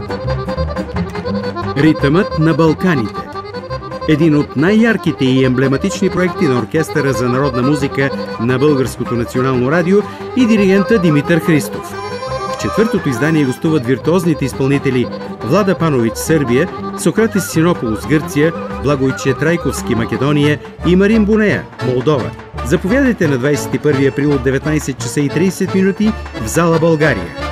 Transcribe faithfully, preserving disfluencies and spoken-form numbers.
Ритъмът на Балканите. Един от най-ярките и емблематични проекти на Оркестъра за народна музика на Българското национално радио и диригента Димитър Христов. В четвъртото издание гостуват виртуозните изпълнители Влада Панович, Сърбия, Сократис Синополос, Гърция, Благойче Трайковски, Македония и Марин Бунея, Молдова. Заповядайте на двадесет и първи април от деветнадесет часа и тридесет минути в зала България.